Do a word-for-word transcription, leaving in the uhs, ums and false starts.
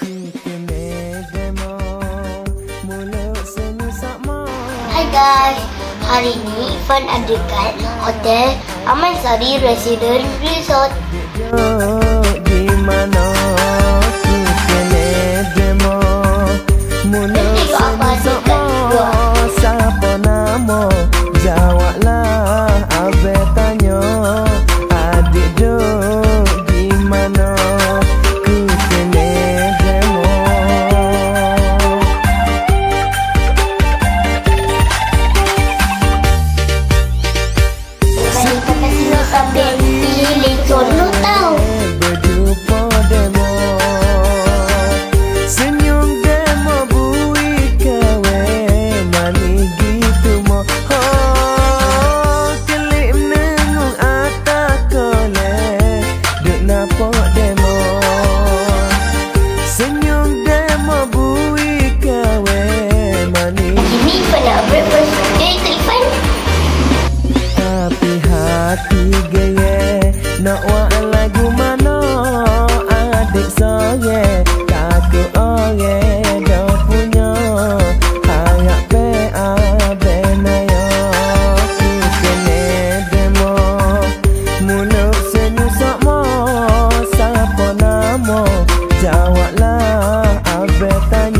Hai guys, hari ini Irfan ada kat Hotel Amansari Resident Resort. Di mana ku kene demo, mula apa doa siapa nama, jawablah abe tanya, adik do di mana ku kene demo. Sampai pilih jodoh tahu berjumpa demo, senyum demo bui kawe mani gitu mo ho kelip nengung atas kole duk napa demo, senyum demo bui kawe mani ini pernah breakfast day Irfan. Tapi hati gaya nak wak lagu mana adik saya takut orang dah punya harap be abe naya ku kene demo muluk senyum sakmo siapa nama jawablah abe tanya.